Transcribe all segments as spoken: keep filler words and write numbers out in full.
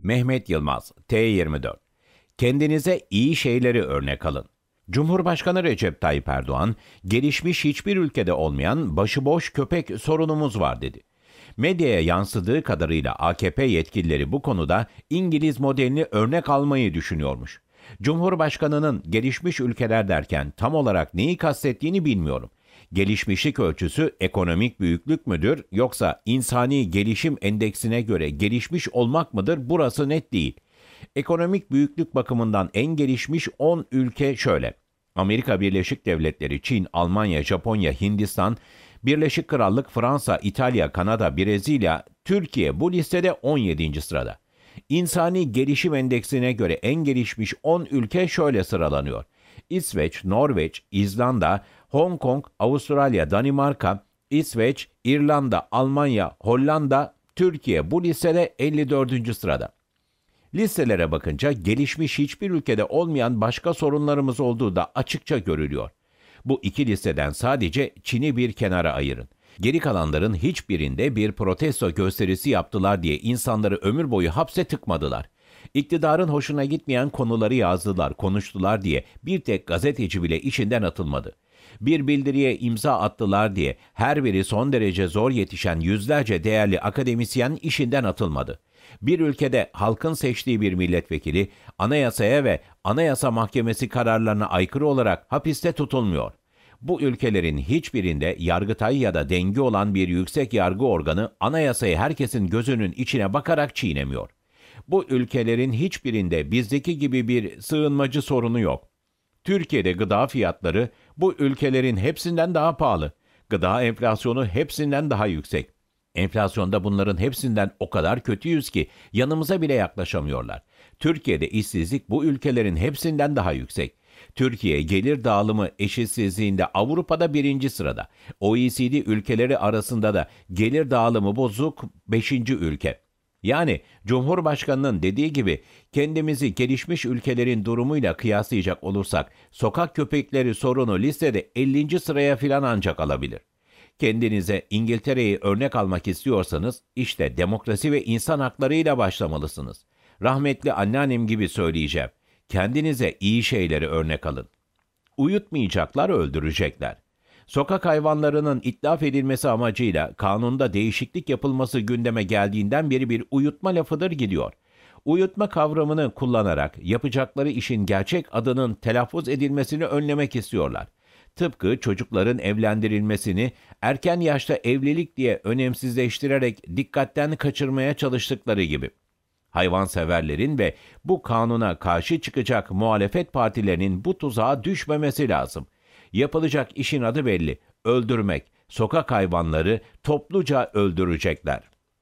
Mehmet Yılmaz, T yirmi dört. Kendinize iyi şeyleri örnek alın. Cumhurbaşkanı Recep Tayyip Erdoğan, gelişmiş hiçbir ülkede olmayan başıboş köpek sorunumuz var dedi. Medyaya yansıdığı kadarıyla A K P yetkilileri bu konuda İngiliz modelini örnek almayı düşünüyormuş. Cumhurbaşkanının gelişmiş ülkeler derken tam olarak neyi kastettiğini bilmiyorum. Gelişmişlik ölçüsü ekonomik büyüklük müdür yoksa insani gelişim endeksine göre gelişmiş olmak mıdır, burası net değil. Ekonomik büyüklük bakımından en gelişmiş on ülke şöyle: Amerika Birleşik Devletleri, Çin, Almanya, Japonya, Hindistan, Birleşik Krallık, Fransa, İtalya, Kanada, Brezilya, Türkiye bu listede on yedinci sırada. İnsani gelişim endeksine göre en gelişmiş on ülke şöyle sıralanıyor: İsveç, Norveç, İzlanda, Hong Kong, Avustralya, Danimarka, İsveç, İrlanda, Almanya, Hollanda, Türkiye bu listede elli dördüncü sırada. Listelere bakınca gelişmiş hiçbir ülkede olmayan başka sorunlarımız olduğu da açıkça görülüyor. Bu iki listeden sadece Çin'i bir kenara ayırın. Geri kalanların hiçbirinde bir protesto gösterisi yaptılar diye insanları ömür boyu hapse tıkmadılar. İktidarın hoşuna gitmeyen konuları yazdılar, konuştular diye bir tek gazeteci bile işinden atılmadı. Bir bildiriye imza attılar diye her biri son derece zor yetişen yüzlerce değerli akademisyen işinden atılmadı. Bir ülkede halkın seçtiği bir milletvekili anayasaya ve Anayasa Mahkemesi kararlarına aykırı olarak hapiste tutulmuyor. Bu ülkelerin hiçbirinde Yargıtay ya da dengi olan bir yüksek yargı organı anayasayı herkesin gözünün içine bakarak çiğnemiyor. Bu ülkelerin hiçbirinde bizdeki gibi bir sığınmacı sorunu yok. Türkiye'de gıda fiyatları bu ülkelerin hepsinden daha pahalı. Gıda enflasyonu hepsinden daha yüksek. Enflasyonda bunların hepsinden o kadar kötüyüz ki yanımıza bile yaklaşamıyorlar. Türkiye'de işsizlik bu ülkelerin hepsinden daha yüksek. Türkiye gelir dağılımı eşitsizliğinde Avrupa'da birinci sırada. O E C D ülkeleri arasında da gelir dağılımı bozuk beşinci ülke. Yani Cumhurbaşkanı'nın dediği gibi kendimizi gelişmiş ülkelerin durumuyla kıyaslayacak olursak sokak köpekleri sorunu listede ellinci sıraya filan ancak alabilir. Kendinize İngiltere'yi örnek almak istiyorsanız işte demokrasi ve insan haklarıyla başlamalısınız. Rahmetli anneannem gibi söyleyeceğim: kendinize iyi şeyleri örnek alın. Uyutmayacaklar, öldürecekler. Sokak hayvanlarının itlaf edilmesi amacıyla kanunda değişiklik yapılması gündeme geldiğinden beri bir uyutma lafıdır gidiyor. Uyutma kavramını kullanarak yapacakları işin gerçek adının telaffuz edilmesini önlemek istiyorlar. Tıpkı çocukların evlendirilmesini erken yaşta evlilik diye önemsizleştirerek dikkatten kaçırmaya çalıştıkları gibi. Hayvanseverlerin ve bu kanuna karşı çıkacak muhalefet partilerinin bu tuzağa düşmemesi lazım. Yapılacak işin adı belli: öldürmek. Sokak hayvanları topluca öldürecekler.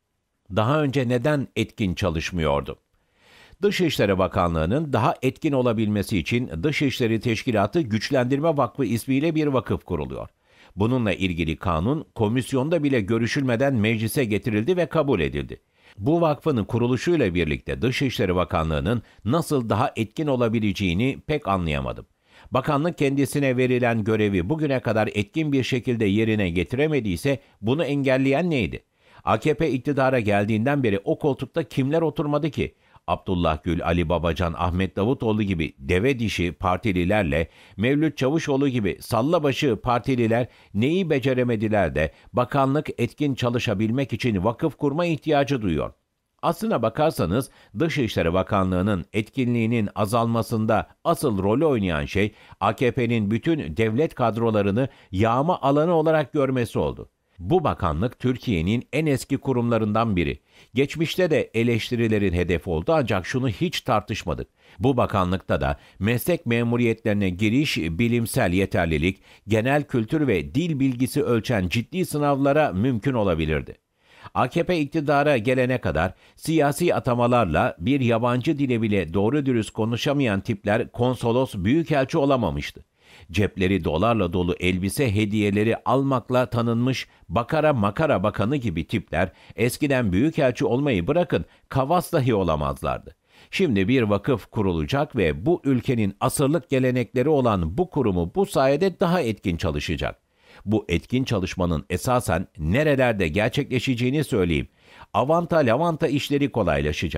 Daha önce neden etkin çalışmıyordu? Dışişleri Bakanlığı'nın daha etkin olabilmesi için Dışişleri Teşkilatı Güçlendirme Vakfı ismiyle bir vakıf kuruluyor. Bununla ilgili kanun komisyonda bile görüşülmeden meclise getirildi ve kabul edildi. Bu vakfın kuruluşuyla birlikte Dışişleri Bakanlığı'nın nasıl daha etkin olabileceğini pek anlayamadım. Bakanlık kendisine verilen görevi bugüne kadar etkin bir şekilde yerine getiremediyse bunu engelleyen neydi? A K P iktidara geldiğinden beri o koltukta kimler oturmadı ki? Abdullah Gül, Ali Babacan, Ahmet Davutoğlu gibi deve dişi partililerle Mevlüt Çavuşoğlu gibi sallabaşı partililer neyi beceremediler de bakanlık etkin çalışabilmek için vakıf kurma ihtiyacı duyuyor. Aslına bakarsanız Dışişleri Bakanlığı'nın etkinliğinin azalmasında asıl rolü oynayan şey A K P'nin bütün devlet kadrolarını yağma alanı olarak görmesi oldu. Bu bakanlık Türkiye'nin en eski kurumlarından biri. Geçmişte de eleştirilerin hedefi oldu ancak şunu hiç tartışmadık: bu bakanlıkta da meslek memuriyetlerine giriş, bilimsel yeterlilik, genel kültür ve dil bilgisi ölçen ciddi sınavlara mümkün olabilirdi. A K P iktidara gelene kadar siyasi atamalarla bir yabancı dili bile doğru dürüst konuşamayan tipler konsolos, büyükelçi olamamıştı. Cepleri dolarla dolu elbise hediyeleri almakla tanınmış bakara makara bakanı gibi tipler eskiden büyükelçi olmayı bırakın kavas dahi olamazlardı. Şimdi bir vakıf kurulacak ve bu ülkenin asırlık gelenekleri olan bu kurumu bu sayede daha etkin çalışacak. Bu etkin çalışmanın esasen nerelerde gerçekleşeceğini söyleyeyim. Avanta lavanta işleri kolaylaşacak.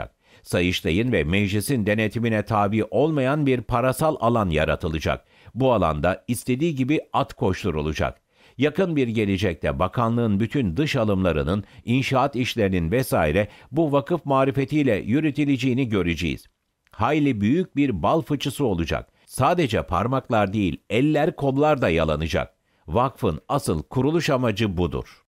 Sayıştay'ın ve meclisin denetimine tabi olmayan bir parasal alan yaratılacak. Bu alanda istediği gibi at koşturulacak. Yakın bir gelecekte bakanlığın bütün dış alımlarının, inşaat işlerinin vesaire bu vakıf marifetiyle yürütüleceğini göreceğiz. Hayli büyük bir bal fıçısı olacak. Sadece parmaklar değil, eller kollar da yalanacak. Vakfın asıl kuruluş amacı budur.